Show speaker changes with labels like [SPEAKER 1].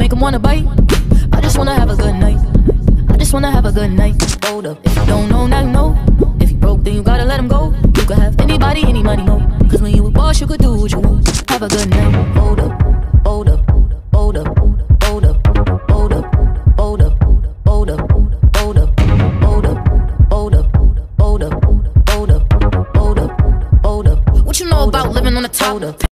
[SPEAKER 1] make him wanna bite. I just wanna have a good night. I just wanna have a good night. Hold up, if you don't know, now you know. If you broke, then you gotta let him go. You could have anybody, any money, no. Cause when you a boss, you could do what you want. Have a good night. Hold up, hold up, hold up, hold up, hold up, hold up, hold up, hold up, hold up, hold up, hold up, hold up, hold up, hold up. What you know about living on the top?